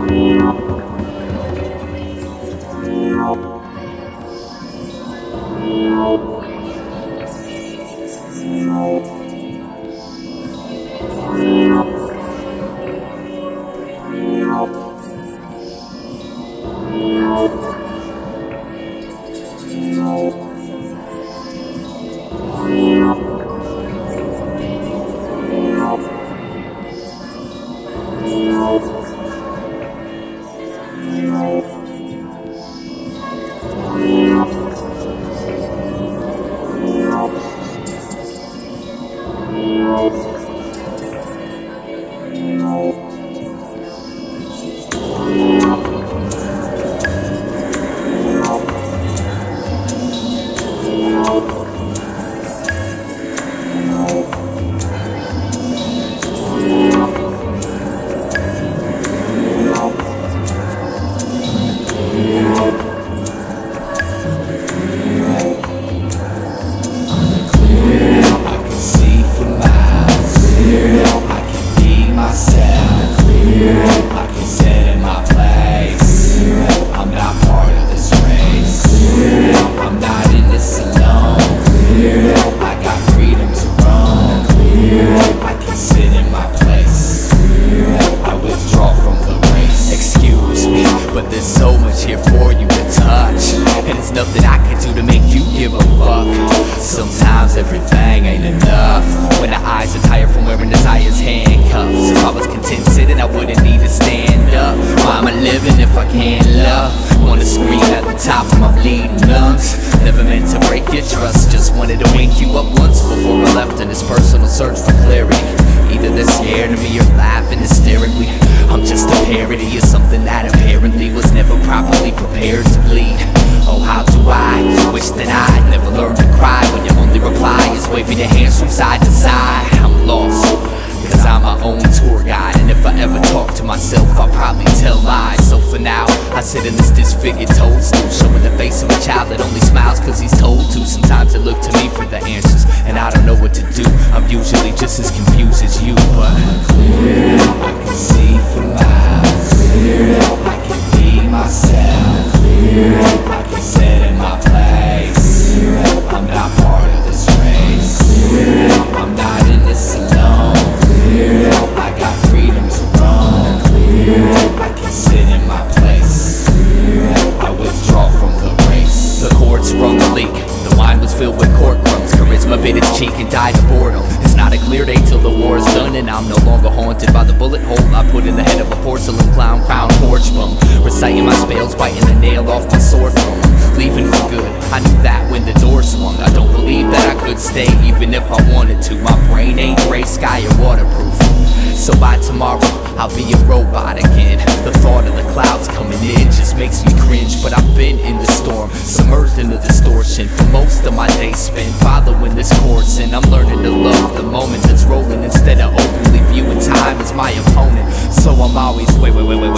Nothing I can do to make you give a fuck. Sometimes everything ain't enough. When the eyes are tired from wearing desire's handcuffs. If I was content sitting, I wouldn't need to stand up. Why am I living if I can't love? Wanna scream at the top of my bleeding lungs. Never meant to break your trust, just wanted to wake you up once before I left in this personal search for clarity. Either they're scared of me or laughing hysterically. I'm just a parody of something that apparently was never properly prepared to bleed. Oh, how do I wish that I'd never learned to cry when your only reply is waving your hands from side to side. I'm lost, cause I'm my own tour guide, and if I ever talk to myself, I'll probably tell lies. So for now, I sit in this disfigured toadstool, showing the face of a child that only smiles cause he's told to. Sometimes they look to me for the answers, and I don't know what to do. I'm usually just as confused as you, but clear, I can see for miles. Clear, I can be myself. Clear, I can sit in my place. Clear, I'm not part of this race. Clear, I'm not in this alone. Clear, I got freedom to roam. Clear, I can sit in my place. Clear, I withdraw from the race. The cord sprung a leak. The wine was filled with cork crumbs. Charisma bit its cheek and died of boredom. It's not a clear day till the war is done, and I'm no longer haunted by the bullet hole I put in the head of a porcelain clown crown porch bum. Reciting my spells, biting the nail off my sore thumb. Leaving for good, I knew that when the door swung. I don't believe that I could stay even if I wanted to. My brain ain't gray sky or waterproof. So by tomorrow, I'll be a robot again. The thought of the clouds coming in just makes me cringe. But I've been in the storm, submerged in the distortion. For most of my days spent following this course, and I'm learning to love the moment that's rolling instead of openly viewing time as my opponent. So I'm always, wait.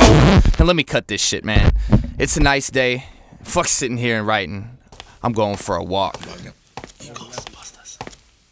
Now let me cut this shit, man. It's a nice day. Fuck sitting here and writing. I'm going for a walk.